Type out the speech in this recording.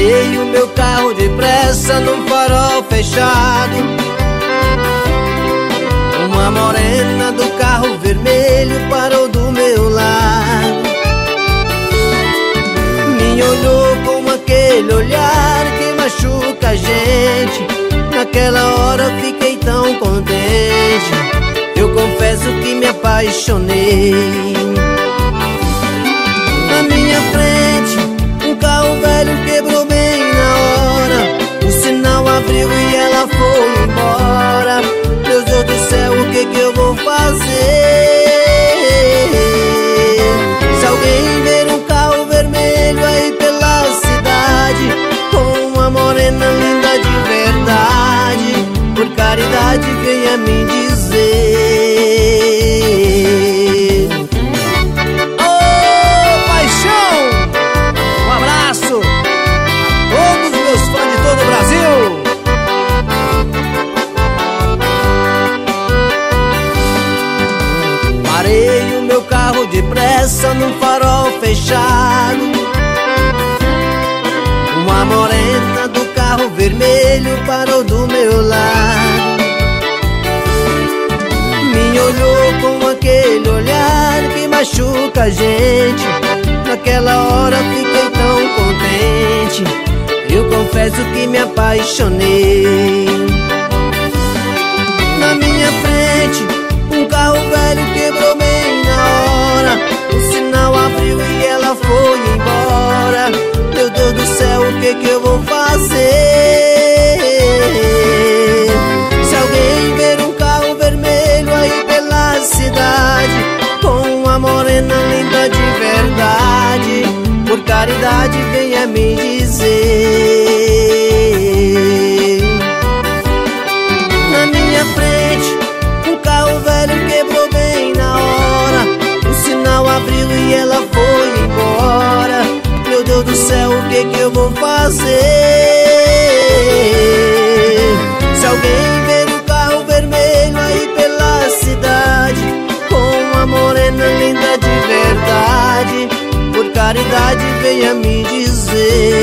Parei o meu carro depressa num farol fechado. Uma morena do carro vermelho parou do meu lado. Me olhou com aquele olhar que machuca a gente. Naquela hora fiquei tão contente. Eu confesso que me apaixonei. Na minha frente um carro velho quebrou bem na hora. O sinal abriu e ela foi embora. Meu Deus do céu, o que eu vou fazer? Se alguém ver um carro vermelho aí pela cidade, com uma morena linda de verdade, por caridade venha me dizer. Ô, paixão! Um abraço a todos os meus fãs de todo o Brasil. Parei o meu carro depressa num farol fechado. Uma morena do carro vermelho parou do meu lado. Me olhou com aquele olhar que machuca a gente. Naquela hora fiquei tão contente. Eu confesso que me apaixonei. Na minha frente um carro velho quebrou bem na hora. O sinal abriu e ela foi embora. Meu Deus do céu, o que eu vou fazer? Se alguém ver um carro vermelho aí pela cidade, com uma morena linda de verdade, por caridade venha me dizer. Na minha frente um carro velho quebrou bem na hora. O sinal abriu e ela foi embora. Meu Deus do céu, o que eu vou fazer? Se alguém ver um carro vermelho aí pela cidade, com uma morena linda de verdade, por caridade venha me dizer.